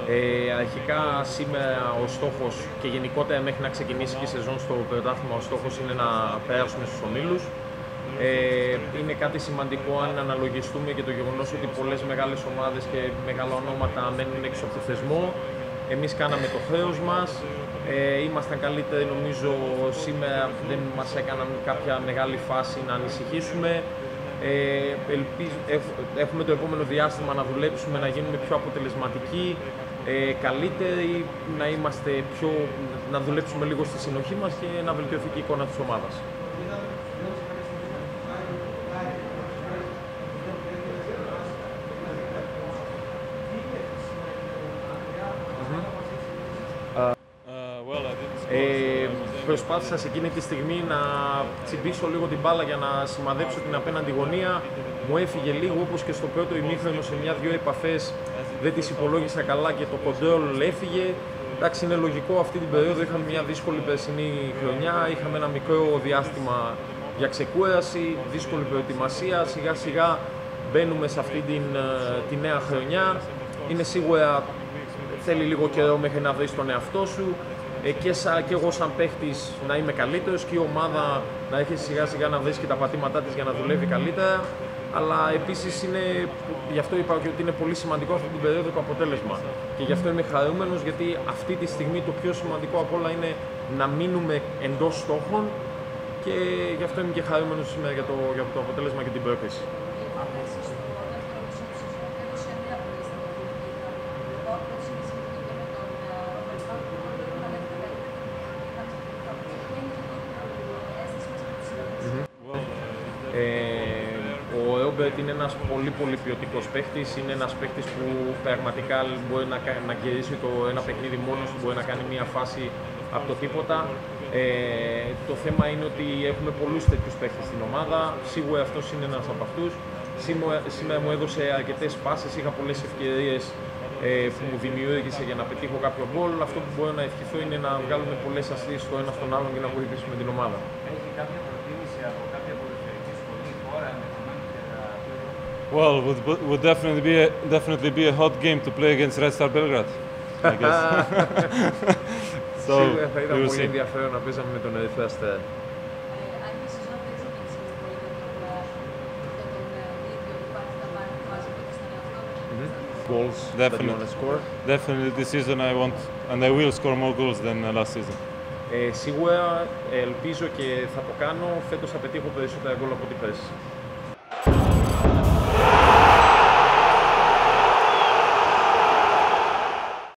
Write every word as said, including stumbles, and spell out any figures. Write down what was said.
Ε, αρχικά σήμερα ο στόχος και γενικότερα μέχρι να ξεκινήσει και η σεζόν στο πρωτάθλημα ο στόχος είναι να περάσουμε στους ομίλους. Ε, είναι κάτι σημαντικό αν αναλογιστούμε και το γεγονός ότι πολλές μεγάλες ομάδες και μεγάλα ονόματα μένουν έξω από το θεσμό. Εμείς κάναμε το χρέος μας, ε, ήμασταν καλύτεροι νομίζω σήμερα, δεν μας έκαναν κάποια μεγάλη φάση να ανησυχήσουμε. Ε, ελπίζ, έχουμε το επόμενο διάστημα να δουλέψουμε, να γίνουμε πιο αποτελεσματικοί, ε, καλύτεροι, να, είμαστε πιο, να δουλέψουμε λίγο στη συνοχή μας και να βελτιωθεί και η εικόνα της ομάδας. Ε, προσπάθησα σε εκείνη τη στιγμή να τσιμπήσω λίγο την μπάλα για να σημαδέψω την απέναντι γωνία. Μου έφυγε λίγο, όπως και στο πρώτο ημίχρονο, σε μια-δυο επαφές δεν τις υπολόγισα καλά και το κοντρόλ έφυγε. Εντάξει, είναι λογικό, αυτή την περίοδο είχαμε μια δύσκολη περσινή χρονιά, είχαμε ένα μικρό διάστημα για ξεκούραση, δύσκολη προετοιμασία, σιγά σιγά μπαίνουμε σε αυτή την, τη νέα χρονιά. Είναι σίγουρα, θέλει λίγο καιρό μέχρι να βρεις τον εαυτό σου. Ε, και, σα, και εγώ σαν παίχτης να είμαι καλύτερος και η ομάδα να έχει σιγά σιγά να βρει και τα πατήματά της για να δουλεύει καλύτερα. Αλλά επίσης είναι, γι' αυτό είπα ότι είναι πολύ σημαντικό αυτή την περίοδο το αποτέλεσμα. Και γι' αυτό είμαι χαρούμενος, γιατί αυτή τη στιγμή το πιο σημαντικό απ' όλα είναι να μείνουμε εντός στόχων και γι' αυτό είμαι και χαρούμενος σήμερα για το, για το αποτέλεσμα και την πρόκριση. Ο Ρόμπερτ είναι ένας πολύ πολύ ποιοτικός παίχτης, είναι ένας παίχτης που πραγματικά μπορεί να, να γυρίσει το ένα παιχνίδι μόνος του, μπορεί να κάνει μια φάση από το τίποτα. Ε, το θέμα είναι ότι έχουμε πολλούς τέτοιους παίχτες στην ομάδα, σίγουρα αυτός είναι ένας από αυτούς. Σήμερα, σήμερα μου έδωσε αρκετές πάσες, είχα πολλές ευκαιρίες ε, που μου δημιούργησε για να πετύχω κάποιο γκολ. Αυτό που μπορώ να ευχηθώ είναι να βγάλουμε πολλές ασθήσεις στο ένα στον άλλον και να βοηθήσουμε την ομάδα. Έχει κάποια προτίμηση από κάποια ποδοσφαιρική σχολή χώρα με Well, it would, would definitely be a, definitely be a hot game to play against Red Star Belgrade, I guess. So, Σίγουρα θα ήταν we will πολύ see. ενδιαφέρον να παίζαμε με τον Ερυθρό Αστέρα. Goals that you want to score. Definitely this season I want and I will score more goals than uh, last season. Ε, σίγουρα ελπίζω και θα το κάνω, φέτος θα πετύχω περισσότερα γκολ από ό,τι πέρσι.